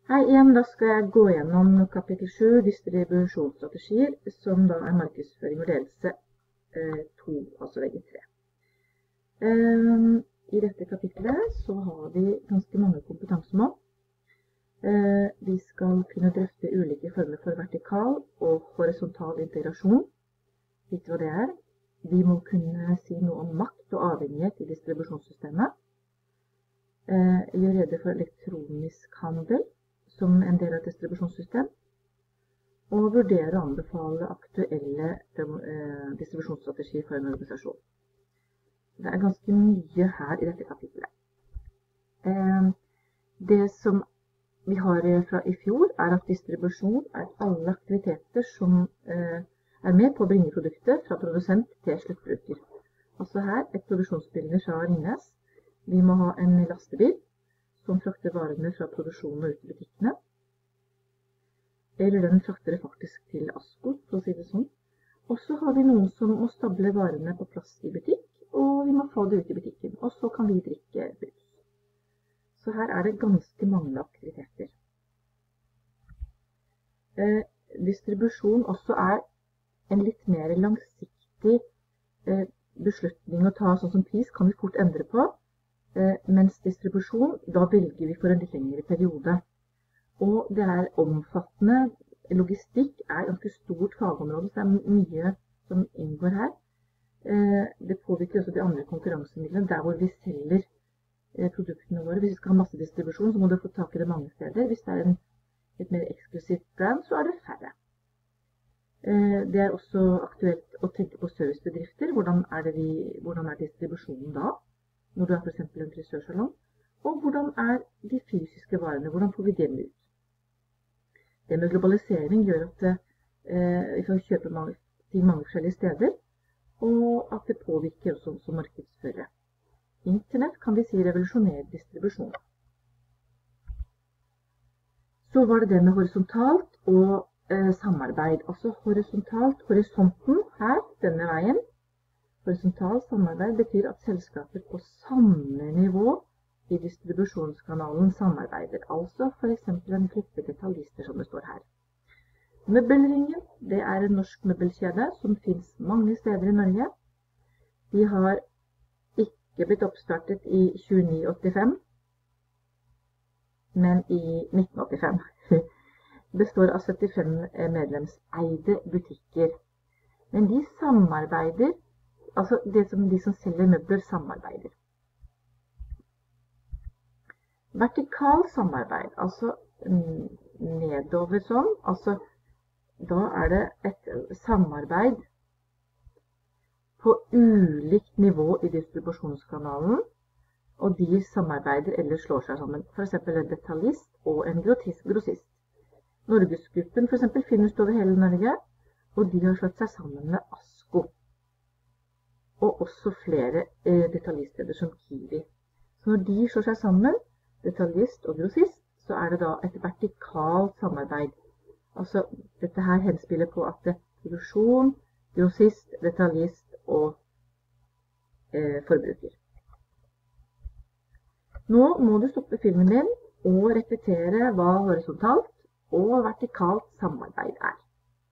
Hei igjen, da skal jeg gå gjennom kapittel 7, distribusjonsstrategier, som da er markedsføring og ledelse 2, altså vegg 3. I dette kapitlet så har vi ganske mange kompetansemål. Vi skal kunne drøfte ulike former for vertikal og horisontal integrasjon. Vite hva det er. Vi må kunne si noe om makt og avhengighet i distribusjonssystemet. Gjøre rede for elektronisk handel som en del av et distribusjonssystem, og vurdere og anbefale aktuelle distribusjonsstrategier for en organisasjon. Det er ganske mye her i dette kapitlet. Det som vi har fra i fjor er at distribusjon er alle aktiviteter som er med på å bringe produktet fra produsent til sluttbruker. Altså her et produksjonsbilde fra Ringnes. Vi må ha en lastebil som frakter varene fra produksjonen og ut i butikkene. Eller den frakter det faktisk til Asko, for å si det sånn. Og så har vi noen som må stable varene på plass i butikk, og vi må få det ut i butikken. Og så kan vi drikke brus. Så her er det ganske mange aktiviteter. Distribusjon også er en litt mer langsiktig beslutning å ta, sånn som pris kan vi fort endre på. Mens distribusjon, da velger vi for en litt lengre periode. Og det er omfattende. Logistikk er ganske stort fagområde, så det er mye som inngår her. Det påvirker også de andre konkurransemidlene, der hvor vi selger produktene våre. Hvis vi skal ha masse distribusjon, så må du få tak i det mange steder. Hvis det er et mer eksklusivt brand, så er det færre. Det er også aktuelt å tenke på servicebedrifter. Hvordan er distribusjonen da? Når du er for eksempel en frisørsalong, og hvordan er de fysiske varene, hvordan får vi dem ut? Det med globalisering gjør at vi kan kjøpe ting mange forskjellige steder, og at det påvirker også som markedsførere. Internett kan vi si revolusjonerer distribusjon. Så var det det med horisontalt og samarbeid. Altså horisontalt, horisonten her, denne veien. Horisontalt samarbeid betyr at selskaper på samme nivå i distribusjonskanalen samarbeider. Altså for eksempel en gruppe detaljister som det står her. Møbelringen, det er en norsk møbelkjede som finnes mange steder i Norge. De har ikke blitt oppstartet i 2985, men i 1985. Det består av 75 medlemseide butikker. Men de samarbeider, altså de som selger møbler samarbeider. Vertikal samarbeid, altså nedover sånn, altså da er det et samarbeid på ulikt nivå i distribusjonskanalen, og de samarbeider eller slår seg sammen. For eksempel en detaljist og en grossist. Norgesgruppen for eksempel finnes over hele Norge, og de har slått seg sammen med Asko. Og også flere detaljiststeder som Kiwi. Så når de slår seg sammen, detaljist og grossist, så er det da et vertikalt samarbeid. Altså, dette her henspiller på at det er produksjon, grossist, detaljist og forbruker. Nå må du stoppe filmen din og repetere hva horisontalt og vertikalt samarbeid er.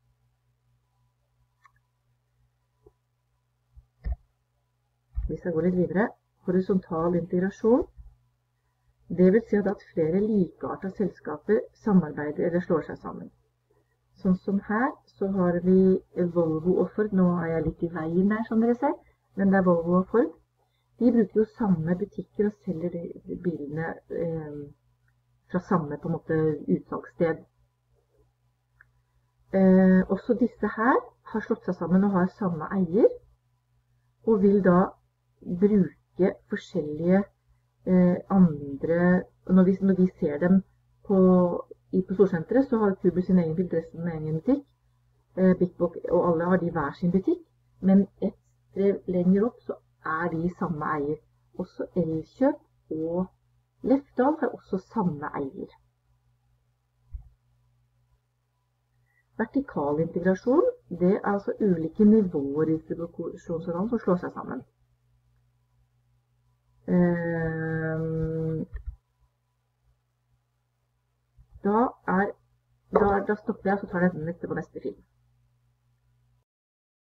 Hvis jeg går litt videre, horisontal integrasjon. Det vil si at flere likeartede selskaper samarbeider eller slår seg sammen. Sånn som her, så har vi Volvo og Ford. Nå er jeg litt i veien der, som dere ser, men det er Volvo og Ford. De bruker jo samme butikker og selger de bilene fra samme på en måte utsalgssted. Også disse her har slått seg sammen og har samme eier, og vil da bruke forskjellige andre, når vi ser dem på Storsenteret, så har Kubel sin egen bil, Dressen sin egen butikk, Big Book, og alle har de hver sin butikk, men et sted lenger opp så er de samme eier. Også Elkjøp og Lefdal har også samme eier. Vertikal integrasjon, det er altså ulike nivåer i distribusjonskanalen som slår seg sammen. Da stopper jeg og så tar jeg neste på neste film.